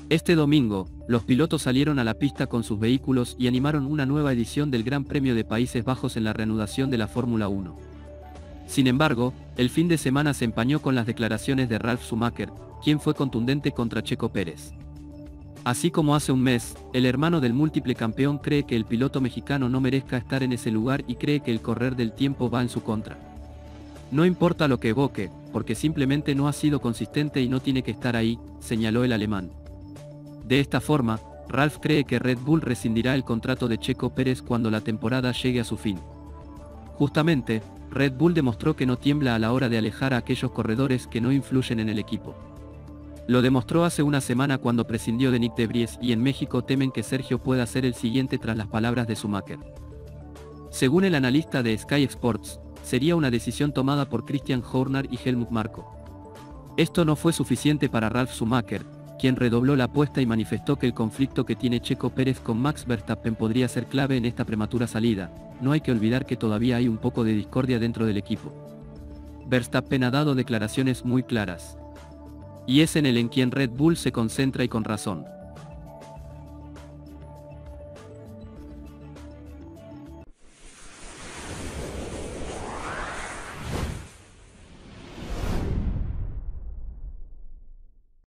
Este domingo, los pilotos salieron a la pista con sus vehículos y animaron una nueva edición del Gran Premio de Países Bajos en la reanudación de la Fórmula 1. Sin embargo, el fin de semana se empañó con las declaraciones de Ralf Schumacher, quien fue contundente contra Checo Pérez. Así como hace un mes, el hermano del múltiple campeón cree que el piloto mexicano no merezca estar en ese lugar y cree que el correr del tiempo va en su contra. No importa lo que evoque, porque simplemente no ha sido consistente y no tiene que estar ahí, señaló el alemán. De esta forma, Ralf cree que Red Bull rescindirá el contrato de Checo Pérez cuando la temporada llegue a su fin. Justamente, Red Bull demostró que no tiembla a la hora de alejar a aquellos corredores que no influyen en el equipo. Lo demostró hace una semana cuando prescindió de Nick de Vries y en México temen que Sergio pueda ser el siguiente tras las palabras de Schumacher. Según el analista de Sky Sports, sería una decisión tomada por Christian Horner y Helmut Marko. Esto no fue suficiente para Ralf Schumacher, quien redobló la apuesta y manifestó que el conflicto que tiene Checo Pérez con Max Verstappen podría ser clave en esta prematura salida. No hay que olvidar que todavía hay un poco de discordia dentro del equipo. Verstappen ha dado declaraciones muy claras. Y es en él en quien Red Bull se concentra y con razón.